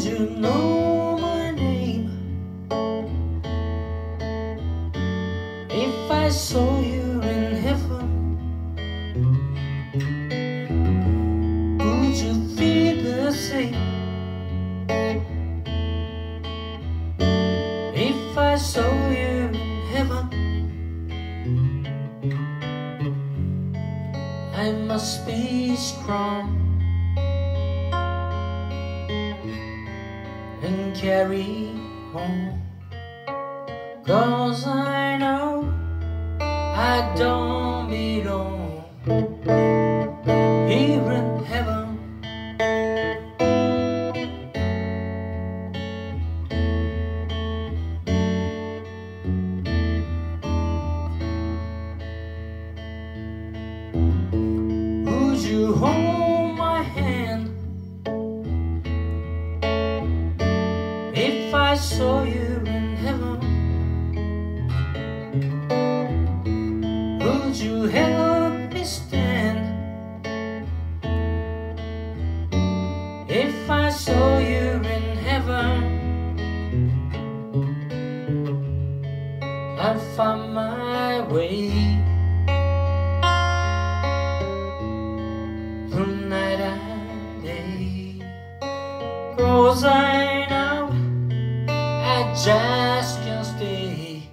you know my name? If I saw you in heaven, would you feel the same? If I saw you in heaven, I must be strong and carry on, 'cause I know I don't belong here in heaven. Would you hold my hand if I saw you in heaven? Would you help me stand if I saw you in heaven? I'd find my way through night and day, 'cause I know I just can't stay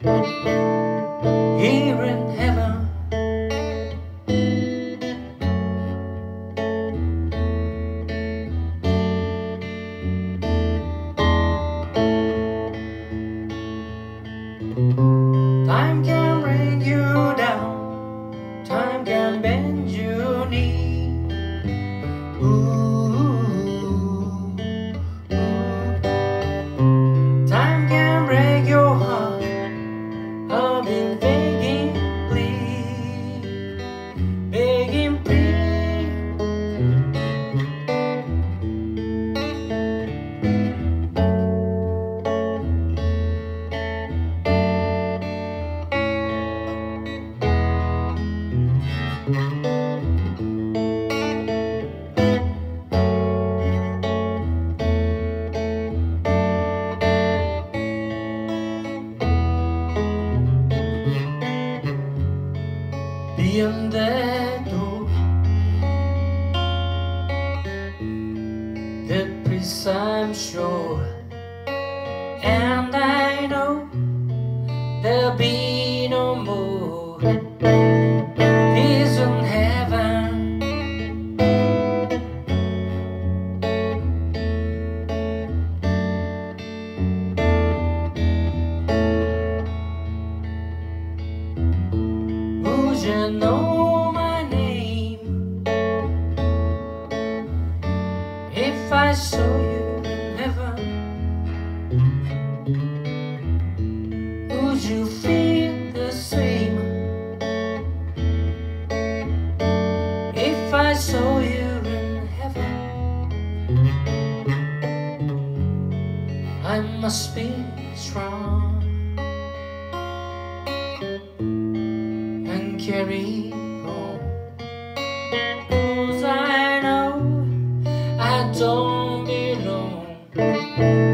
here in heaven. Time can bring you down, time can bend your knee. Time can break your heart. I've been begging, please, begging, please. Beyond that door, that place I'm sure, and I know there'll be no more peace in heaven. Would you know my name if I saw you in heaven? Would you feel the same if I saw you in heaven? I must be strong and carry on, 'cause I know I don't belong